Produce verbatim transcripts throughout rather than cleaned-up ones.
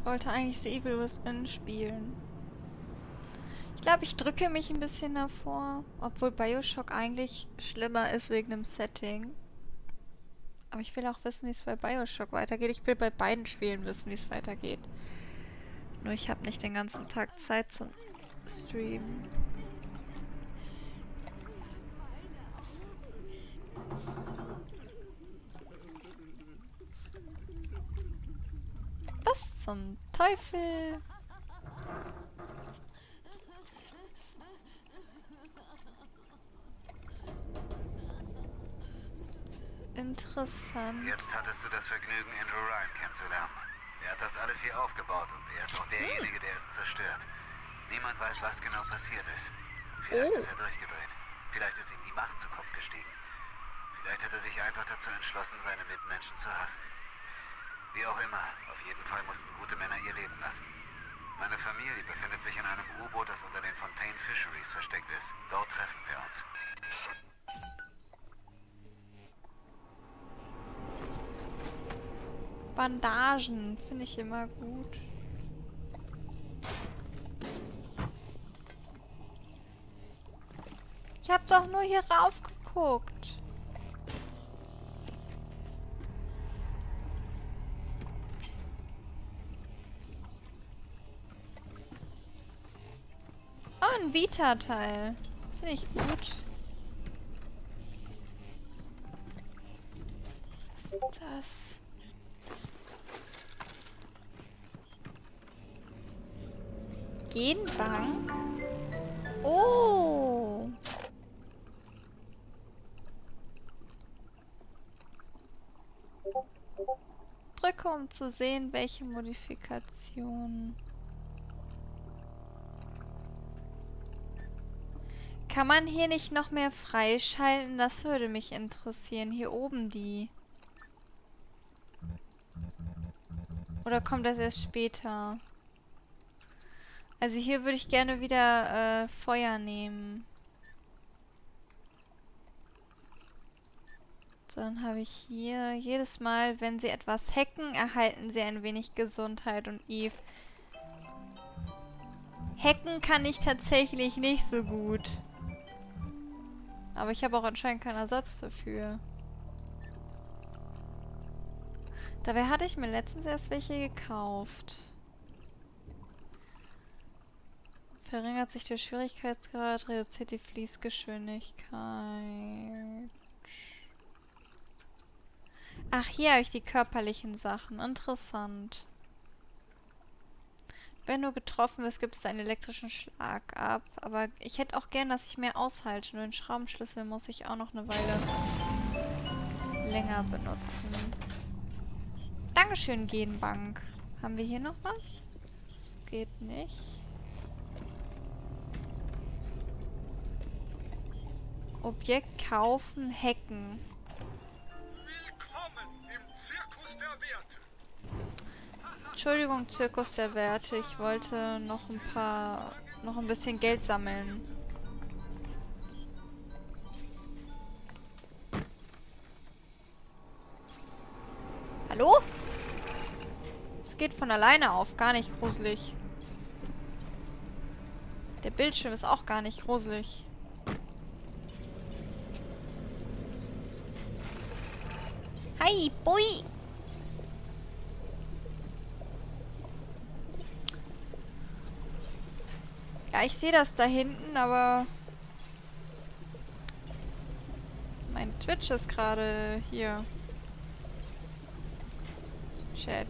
Ich wollte eigentlich The Evil Within spielen. Ich glaube, ich drücke mich ein bisschen davor. Obwohl Bioshock eigentlich schlimmer ist wegen dem Setting. Aber ich will auch wissen, wie es bei Bioshock weitergeht. Ich will bei beiden Spielen wissen, wie es weitergeht. Nur ich habe nicht den ganzen Tag Zeit zum Streamen. Was zum Teufel? Interessant. Jetzt hattest du das Vergnügen, Andrew Ryan kennenzulernen. Er hat das alles hier aufgebaut und er ist auch derjenige, der es zerstört. Niemand weiß, was genau passiert ist. Vielleicht Oh. ist er durchgedreht. Vielleicht ist ihm die Macht zu Kopf gestiegen. Vielleicht hat er sich einfach dazu entschlossen, seine Mitmenschen zu hassen. Wie auch immer, auf jeden Fall mussten gute Männer ihr Leben lassen. Meine Familie befindet sich in einem U-Boot, das unter den Fontaine Fisheries versteckt ist. Dort treffen wir uns. Bandagen finde ich immer gut. Ich habe doch nur hier rauf geguckt. Oh, ein Vita-Teil. Finde ich gut. Was ist das? Genbank? Oh! Drücke, um zu sehen, welche Modifikationen. Kann man hier nicht noch mehr freischalten? Das würde mich interessieren. Hier oben die. Oder kommt das erst später? Also hier würde ich gerne wieder äh, Feuer nehmen. So, dann habe ich hier jedes Mal, wenn sie etwas hacken, erhalten sie ein wenig Gesundheit. Und Eve. Hacken kann ich tatsächlich nicht so gut. Aber ich habe auch anscheinend keinen Ersatz dafür. Dabei hatte ich mir letztens erst welche gekauft. Verringert sich der Schwierigkeitsgrad, reduziert die Fließgeschwindigkeit. Ach, hier habe ich die körperlichen Sachen. Interessant. Wenn du getroffen wirst, gibt es einen elektrischen Schlag ab. Aber ich hätte auch gern, dass ich mehr aushalte. Nur den Schraubenschlüssel muss ich auch noch eine Weile länger benutzen. Dankeschön, Genbank. Haben wir hier noch was? Das geht nicht. Objekt kaufen, hacken. Willkommen im Zirkus der Werte. Entschuldigung, Zirkus der Werte. Ich wollte noch ein paar... noch ein bisschen Geld sammeln. Hallo? Es geht von alleine auf. Gar nicht gruselig. Der Bildschirm ist auch gar nicht gruselig. Hi, Bui! Ja, ich sehe das da hinten, aber... mein Twitch ist gerade hier. Chat.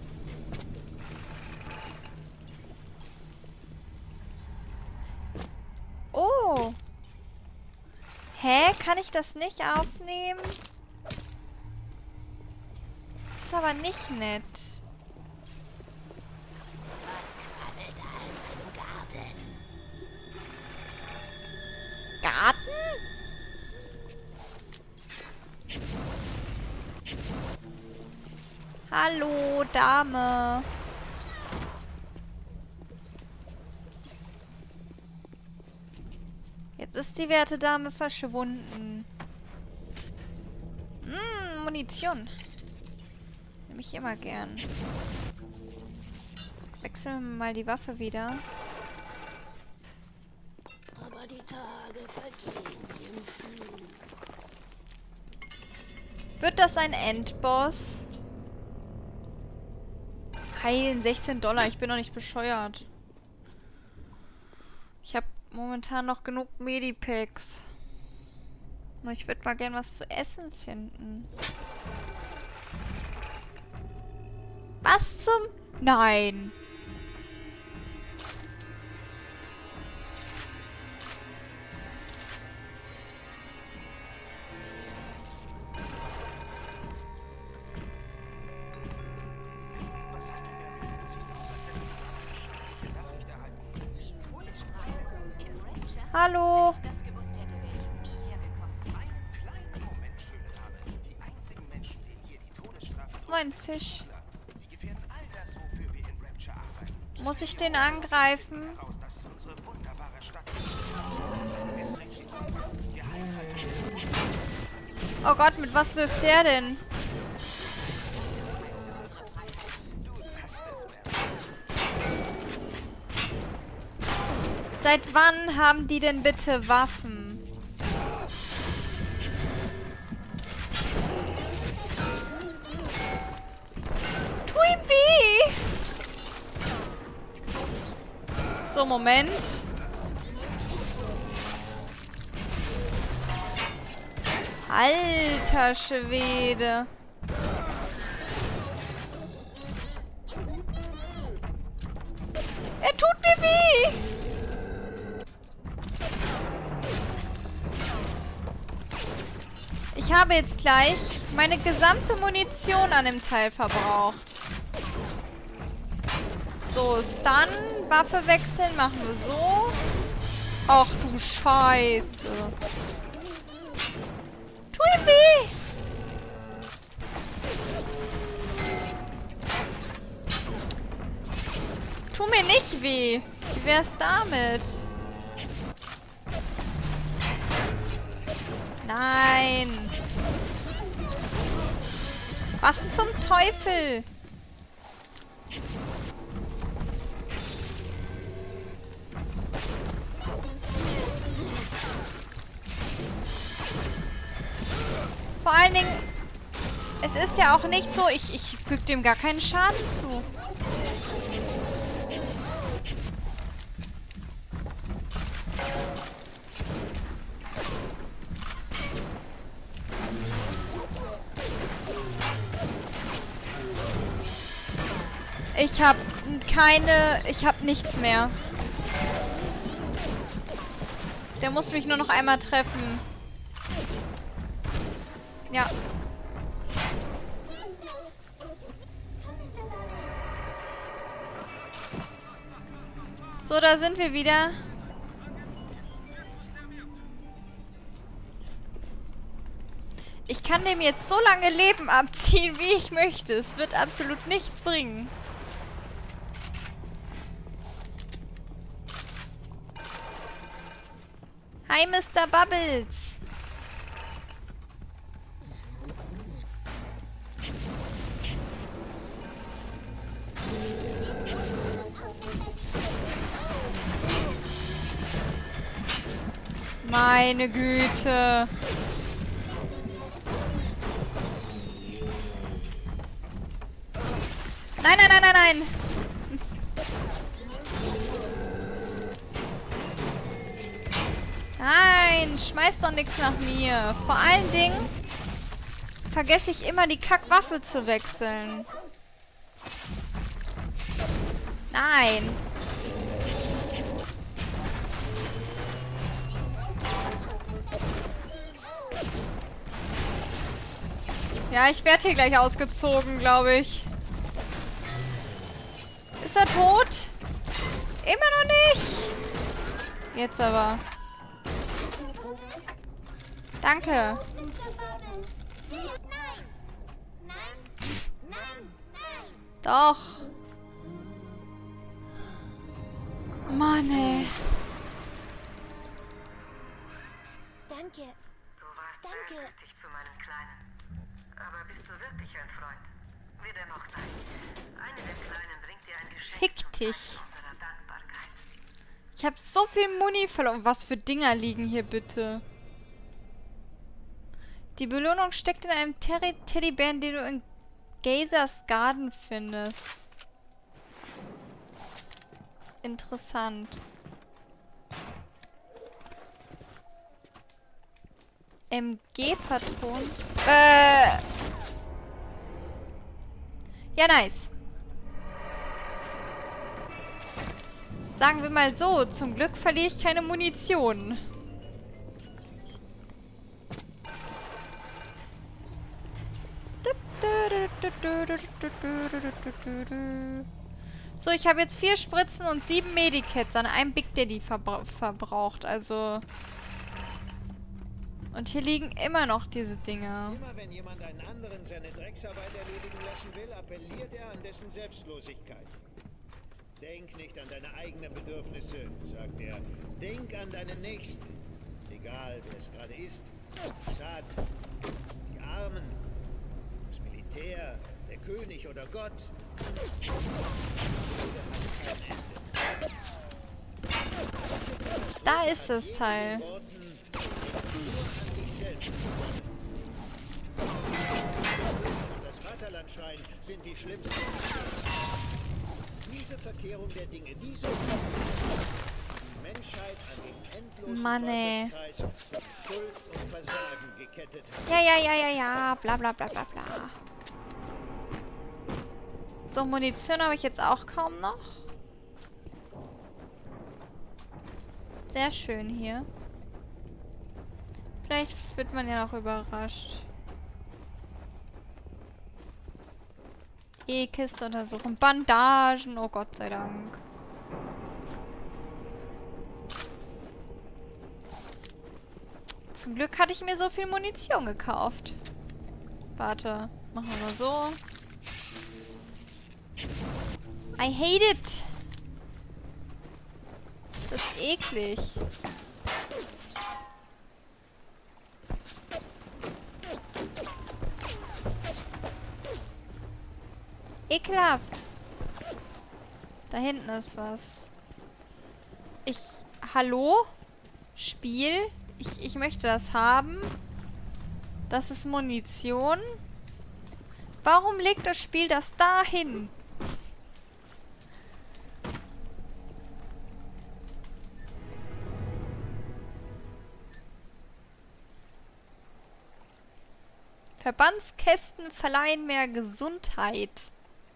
Oh! Hä? Kann ich das nicht aufnehmen? Das ist aber nicht nett. Was krabbelt da in meinem Garten? Garten? Hallo, Dame. Jetzt ist die werte Dame verschwunden. Hm, Munition. Nehme ich immer gern. Wechseln wir mal die Waffe wieder. Aber die Tage vergehen wie im Flug. Wird das ein Endboss? Heilen, sechzehn Dollar. Ich bin doch nicht bescheuert. Ich habe momentan noch genug Medipacks. Und ich würde mal gern was zu essen finden. Was zum... Nein. Was hast du erlebt? Du siehst aus, als hättest du eine schreckliche Nachricht erhalten. Die Todesstrafe in Rapture? Hallo. Wenn ich das gewusst hätte, wäre ich nie hergekommen. Einen kleinen Moment, schöne Dame. Die einzigen Menschen, denen hier die Todesstrafe Mein Fisch. Sie gefährden all das, wofür wir in Rapture arbeiten. Muss ich den angreifen? Heraus, dass es unsere wunderbare Stadt ist. Es regt sich auf. Wir heimhalten. Oh Gott, mit was wirft der denn? Du sagst es, Mary. Seit wann haben die denn bitte Waffen? Tu ihm weh! So, Moment. Alter Schwede. Er tut mir weh! Ich habe jetzt gleich meine gesamte Munition an dem Teil verbraucht. So, Stun, Waffe wechseln, machen wir so. Ach du Scheiße. Tu ihm weh! Tu mir nicht weh. Wie wär's damit? Nein. Was zum Teufel? Vor allen Dingen, es ist ja auch nicht so, ich, ich füge dem gar keinen Schaden zu. Ich habe keine... Ich habe nichts mehr. Der muss mich nur noch einmal treffen. Ja. So, da sind wir wieder. Ich kann dem jetzt so lange Leben abziehen, wie ich möchte. Es wird absolut nichts bringen. Hi, Mister Bubbles. Meine Güte. Nein, nein, nein, nein, nein. Nein, schmeiß doch nichts nach mir. Vor allen Dingen vergesse ich immer, die Kackwaffe zu wechseln. Nein. Ja, ich werde hier gleich ausgezogen, glaube ich. Ist er tot? Immer noch nicht. Jetzt aber. Danke. Nein! Nein! Nein! Nein! Doch. Mann, ey. Danke. Du warst Danke. sehr nötig zu meinem Kleinen. Aber bist du wirklich ein Freund? Wie dem auch sei. Eine der Kleinen bringt dir ein Geschenk. Fick zum fertig. Ich habe so viel Muni verloren. Was für Dinger liegen hier bitte? Die Belohnung steckt in einem Terry Teddybären, den du in Gazers Garden findest. Interessant. M G-Patron. Äh. Ja, nice. Sagen wir mal so, zum Glück verliere ich keine Munition. So, ich habe jetzt vier Spritzen und sieben Medikits an einem Big Daddy verbra verbraucht, also... Und hier liegen immer noch diese Dinger. Immer wenn jemand einen anderen seine Drecksarbeit erledigen lassen will, appelliert er an dessen Selbstlosigkeit. Denk nicht an deine eigenen Bedürfnisse, sagt er. Denk an deinen Nächsten. Egal, wer es gerade ist. Die Stadt, die Armen, das Militär, der König oder Gott. Da ist das Teil. Das Vaterland schreien sind die schlimmsten. Diese Verkehrung der Dinge, diese Menschheit an den endlosen Mann, ey. Teufelskreis von Schuld und Versagen gekettet hat. Ja, ja, ja, ja, ja. Bla, bla, bla, bla, bla. So, Munition habe ich jetzt auch kaum noch. Sehr schön hier. Vielleicht wird man ja noch überrascht. E-Kiste untersuchen. Bandagen. Oh Gott sei Dank. Zum Glück hatte ich mir so viel Munition gekauft. Warte. Machen wir mal so. I hate it. Das ist eklig. Ekelhaft. Da hinten ist was. Ich... Hallo? Spiel? Ich, ich möchte das haben. Das ist Munition. Warum legt das Spiel das da hin? Verbandskästen verleihen mehr Gesundheit.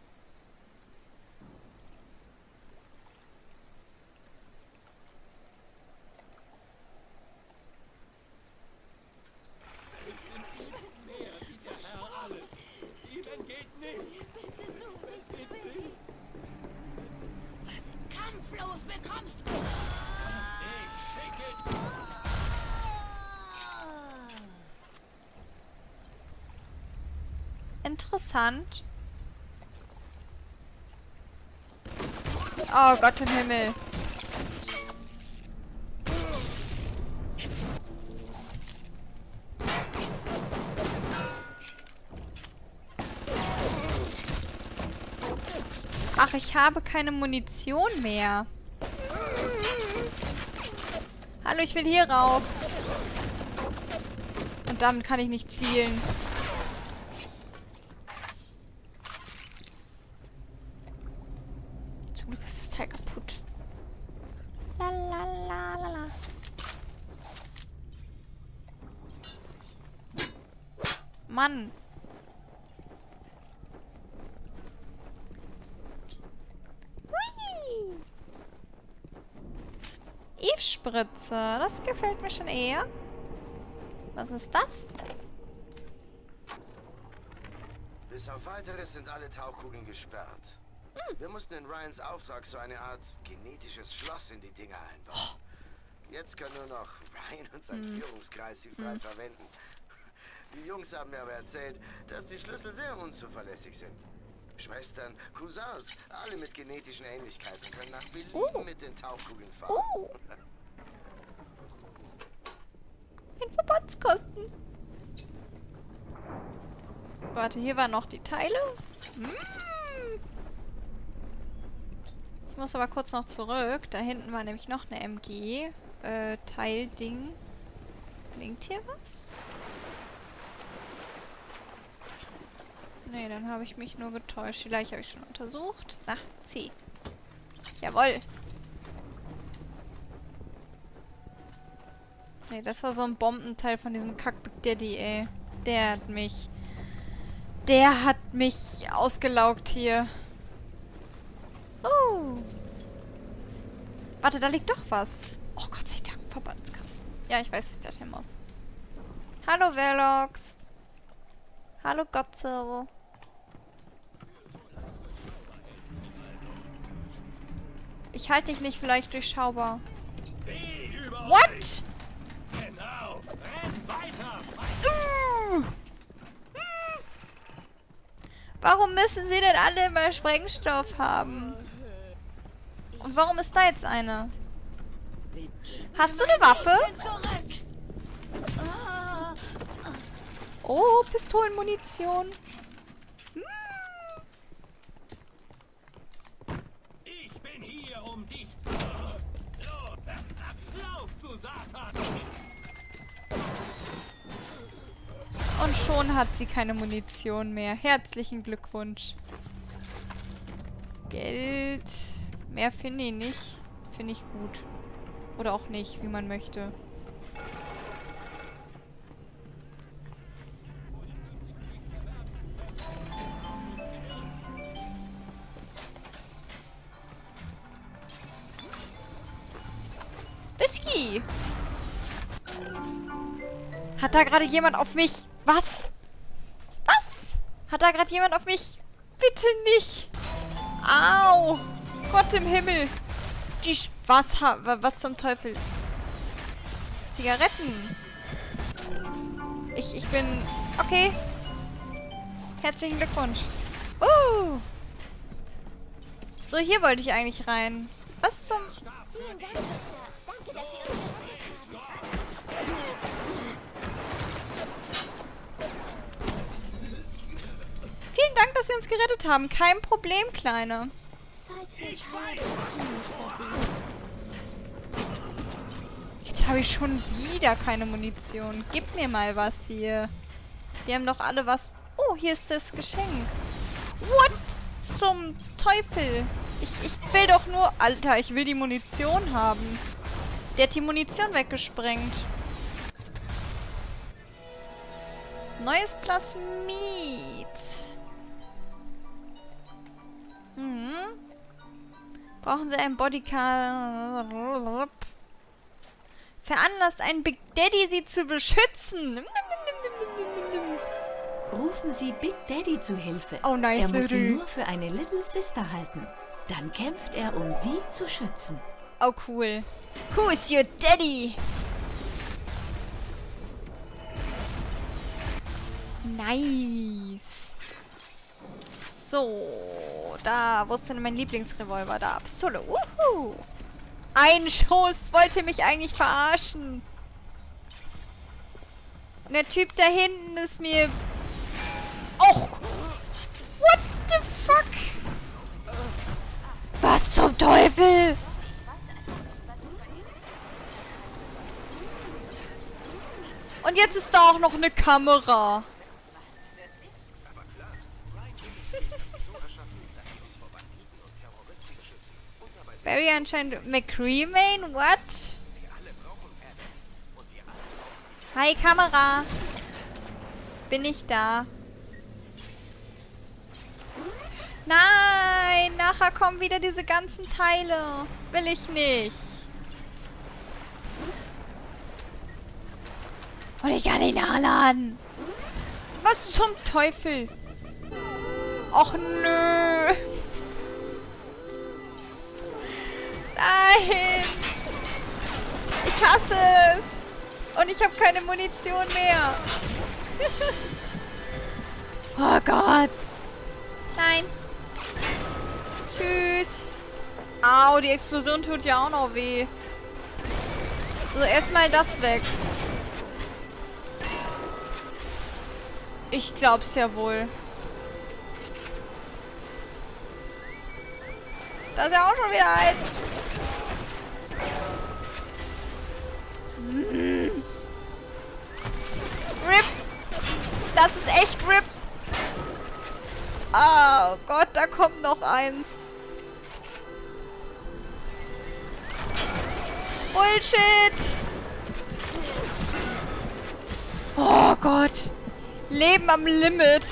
Kampflos bekommst du. Interessant. Oh Gott im Himmel. Ach, ich habe keine Munition mehr. Hallo, ich will hier rauf. Und damit kann ich nicht zielen. Zum Glück ist das Teil kaputt. La la la la la. Mann. Eve-Spritze. Das gefällt mir schon eher. Was ist das? Bis auf Weiteres sind alle Tauchkugeln gesperrt. Hm. Wir mussten in Ryans Auftrag so eine Art genetisches Schloss in die Dinger einbauen. Oh. Jetzt können nur noch Ryan und sein hm. Führungskreis sie frei hm. verwenden. Die Jungs haben mir aber erzählt, dass die Schlüssel sehr unzuverlässig sind. Schwestern, Cousins, alle mit genetischen Ähnlichkeiten können nach Belieben uh. mit den Tauchkugeln fahren. Uh. Ein Verbandskosten. Warte, hier waren noch die Teile. Hm. Ich muss aber kurz noch zurück. Da hinten war nämlich noch eine M G. Äh, Teilding. Blinkt hier was? Nee, dann habe ich mich nur getäuscht. Die Leiche habe ich schon untersucht. Ach, C. Jawohl. Nee, das war so ein Bombenteil von diesem Kack-Big Daddy, ey. Der hat mich... Der hat mich ausgelaugt hier. Oh. Warte, da liegt doch was. Oh, Gott sei Dank. Verbandskasten. Ja, ich weiß, dass ich da hin muss. Hallo, Velox. Hallo, Gotze. Ich halte dich nicht vielleicht durchschaubar. What? Genau. Renn weiter. Uh. Warum müssen sie denn alle immer Sprengstoff haben? Und warum ist da jetzt eine? Hast du eine Waffe? Oh, Pistolenmunition. Hm. Ich bin hier, um dich. Lauf zu Satan. Und schon hat sie keine Munition mehr. Herzlichen Glückwunsch. Geld. Mehr finde ich nicht. Finde ich gut. Oder auch nicht, wie man möchte. Whisky! Hat da gerade jemand auf mich... Was? Was? Hat da gerade jemand auf mich... Bitte nicht! Au! Gott im Himmel! Die... Sch was, ha was zum Teufel? Zigaretten! Ich, ich bin... Okay. Herzlichen Glückwunsch. Uh! So, hier wollte ich eigentlich rein. Was zum... Vielen Dank, Mister. Danke, dass Sie uns gerettet haben. Vielen Dank, dass Sie uns gerettet haben. Kein Problem, Kleine. Zeit für Teilchen, Mister B. Jetzt habe ich schon wieder keine Munition. Gib mir mal was hier. Die haben doch alle was... Oh, hier ist das Geschenk. What zum Teufel? Ich, ich will doch nur... Alter, ich will die Munition haben. Der hat die Munition weggesprengt. Neues Plasmid. Hm. Brauchen Sie einen Bodycard? Veranlasst einen Big Daddy, Sie zu beschützen. Rufen Sie Big Daddy zu Hilfe. Oh, nice. Er muss sie nur für eine Little Sister halten. Dann kämpft er, um sie zu schützen. Oh, cool. Who is your daddy? Nice. So, da, wo ist denn mein Lieblingsrevolver? Da, Pistole. Wuhu. Ein Schuss, wollte mich eigentlich verarschen. Und der Typ da hinten ist mir... Och! What the fuck? Was zum Teufel? Und jetzt ist da auch noch eine Kamera. Barry anscheinend... McCreamane? What? Hi, Kamera. Bin ich da? Nein! Nachher kommen wieder diese ganzen Teile. Will ich nicht. Und ich kann nicht nachladen. Was zum Teufel? Och nö. Nein. Ich hasse es. Und ich habe keine Munition mehr. Oh Gott. Nein. Tschüss. Au, die Explosion tut ja auch noch weh. So, erstmal das weg. Ich glaub's ja wohl. Da ist ja auch schon wieder eins. Mm. R I P. Das ist echt R I P. Oh Gott, da kommt noch eins. Bullshit. Oh Gott. Leben am Limit.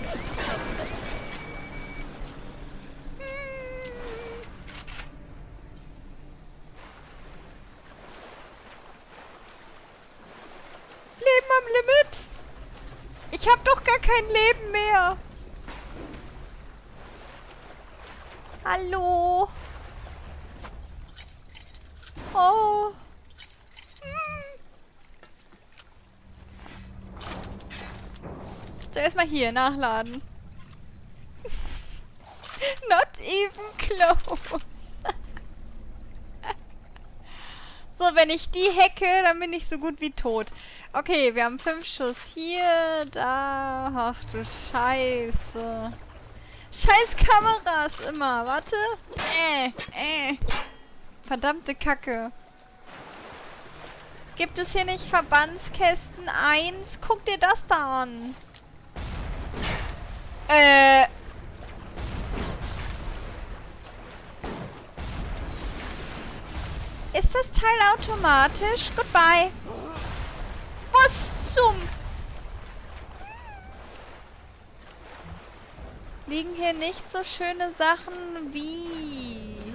Leben am Limit. Ich habe doch gar kein Leben mehr. Hallo. Oh. Zuerst mal hier nachladen. Not even close. So, wenn ich die hacke, dann bin ich so gut wie tot. Okay, wir haben fünf Schuss hier, da. Ach du Scheiße. Scheiß Kameras immer. Warte. Äh, äh. Verdammte Kacke. Gibt es hier nicht Verbandskästen eins? Guck dir das da an. Äh. Ist das Teil automatisch? Goodbye. Was zum... Liegen hier nicht so schöne Sachen wie...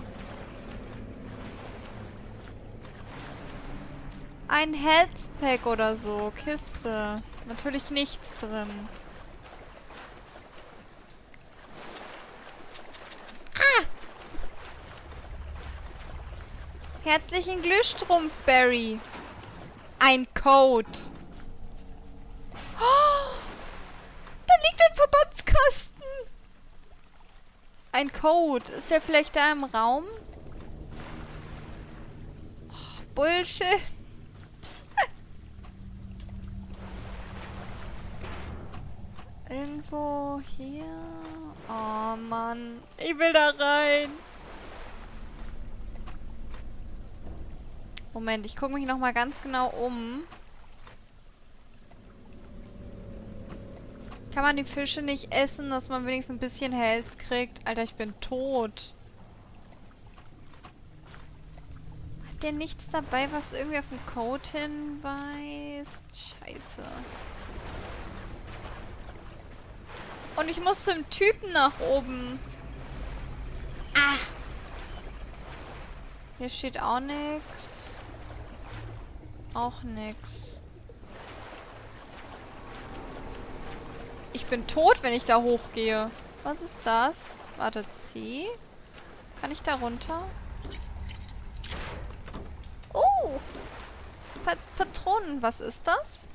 ein Health-Pack oder so. Kiste. Natürlich nichts drin. Ah! Herzlichen Glühstrumpf, Barry. Ein Code. Oh, da liegt ein Verbandskasten. Ein Code. Ist der vielleicht da im Raum? Oh, Bullshit. Irgendwo hier. Oh Mann. Ich will da rein. Moment, ich gucke mich nochmal ganz genau um. Kann man die Fische nicht essen, dass man wenigstens ein bisschen Health kriegt? Alter, ich bin tot. Hat der nichts dabei, was irgendwie auf den Code hinweist? Scheiße. Und ich muss zum Typen nach oben. Ah! Hier steht auch nichts. Auch nix. Ich bin tot, wenn ich da hochgehe. Was ist das? Warte, C? Kann ich da runter? Oh! Pa- Patronen, was ist das?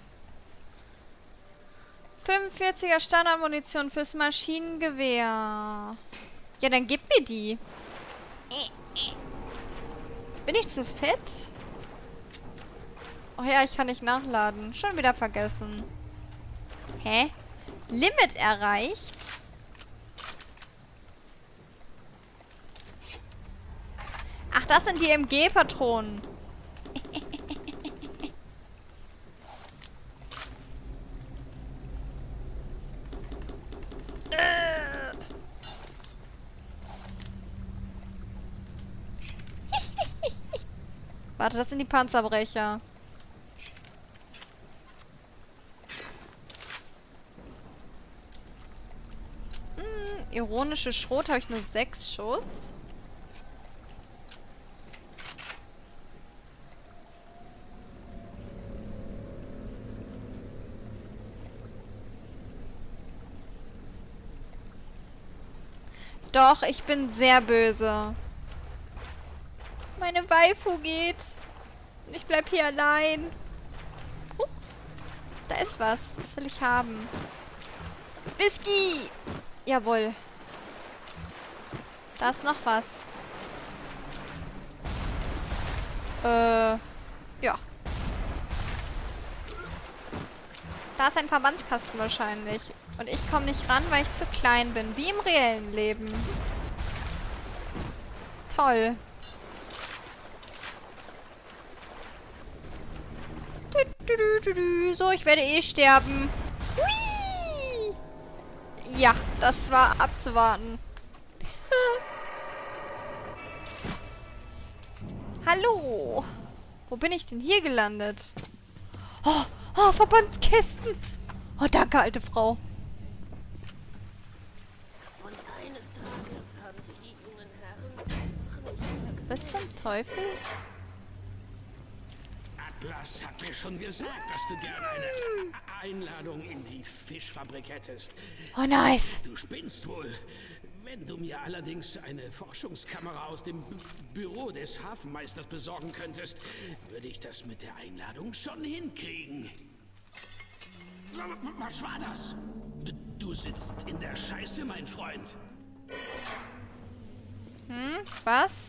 fünfundvierziger Standardmunition fürs Maschinengewehr. Ja, dann gib mir die. Bin ich zu fett? Ach ja, ich kann nicht nachladen. Schon wieder vergessen. Hä? Limit erreicht? Ach, das sind die M G-Patronen. Warte, das sind die Panzerbrecher. Hm, ironische Schrot habe ich nur sechs Schuss. Doch, ich bin sehr böse. Meine Waifu geht. Und ich bleib hier allein. Uh, da ist was. Das will ich haben. Whisky! Jawohl. Da ist noch was. Äh, ja. Da ist ein Verbandskasten wahrscheinlich. Und ich komme nicht ran, weil ich zu klein bin. Wie im reellen Leben. Toll. Du, du, du, du, du. So, ich werde eh sterben. Hui! Ja, das war abzuwarten. Hallo. Wo bin ich denn hier gelandet? Oh, oh, Verbandskisten. Oh, danke, alte Frau. Und eines Tages haben sich die jungen Herren einfach nicht mehr Was zum Teufel? Atlas hat mir schon gesagt, dass du gerne eine Einladung in die Fischfabrik hättest. Oh, nice. Du spinnst wohl. Wenn du mir allerdings eine Forschungskamera aus dem B Büro des Hafenmeisters besorgen könntest, würde ich das mit der Einladung schon hinkriegen. Was war das? Du, du sitzt in der Scheiße, mein Freund. Hm, was?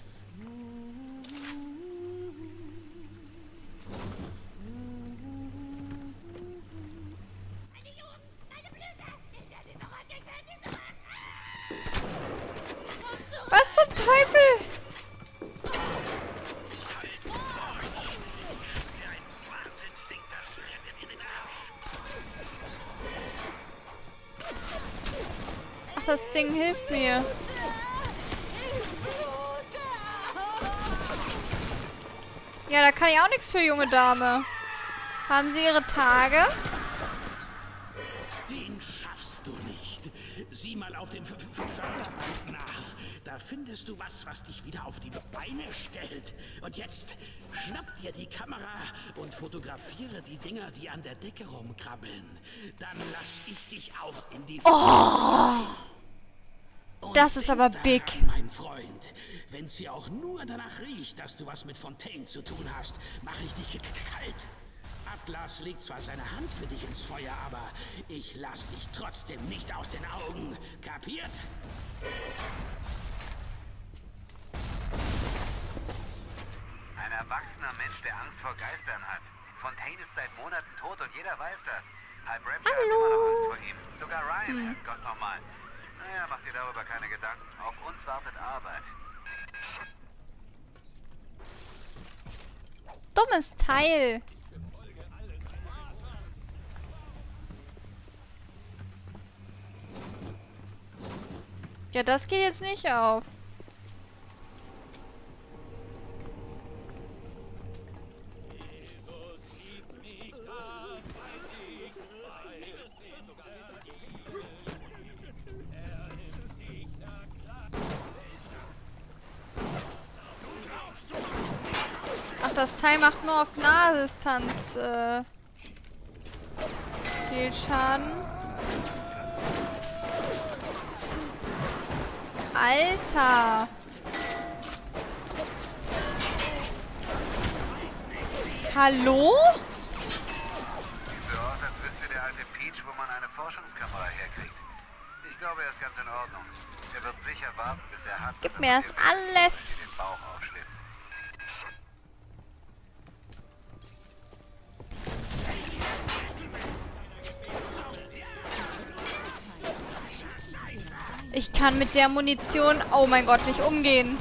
Was zum Teufel? Ach, das Ding hilft mir. Ja, da kann ich auch nichts für, junge Dame. Haben Sie Ihre Tage? Den schaffst du nicht. Sieh mal auf den F F Förderband nach. Da findest du was, was dich wieder auf die Beine stellt. Und jetzt schnapp dir die Kamera und fotografiere die Dinger, die an der Decke rumkrabbeln. Dann lass ich dich auch in die... Oh! Das ist aber big. Mein Freund, wenn sie auch nur danach riecht, dass du was mit Fontaine zu tun hast, mache ich dich kalt. Atlas legt zwar seine Hand für dich ins Feuer, aber ich lass dich trotzdem nicht aus den Augen. Kapiert? Ein erwachsener Mensch, der Angst vor Geistern hat. Fontaine ist seit Monaten tot und jeder weiß das. Halb Rapture hat immer noch Angst vor ihm. Sogar Ryan, hm. Gott nochmal. Naja, mach dir darüber keine Gedanken. Auf uns wartet Arbeit. Dummes Teil. Ja, das geht jetzt nicht auf. Ach, das Teil macht nur auf Nahdistanz äh, viel Schaden. Alter! Hallo? Sieht so aus, als wüsste der alte Peach, wo man eine Forschungskamera herkriegt. Ich glaube, er ist ganz in Ordnung. Er wird sicher warten, bis er hat. Gib mir das alles! Den Bauch aufschlitzt. Ich kann mit der Munition, oh mein Gott, nicht umgehen.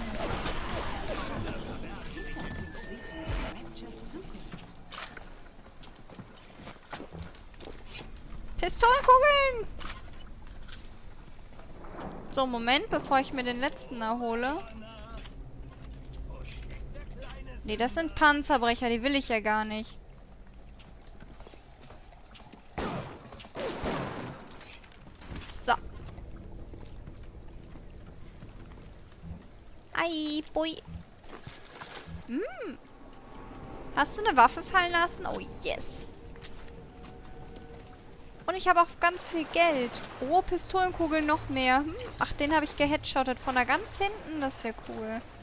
Pistolenkugeln! So, Moment, bevor ich mir den letzten erhole. Nee, das sind Panzerbrecher, die will ich ja gar nicht. So. Ei, boi. Hm. Hast du eine Waffe fallen lassen? Oh, yes. Und ich habe auch ganz viel Geld. Oh, Pistolenkugeln noch mehr. Hm. Ach, den habe ich geheadshottet von da ganz hinten. Das ist ja cool.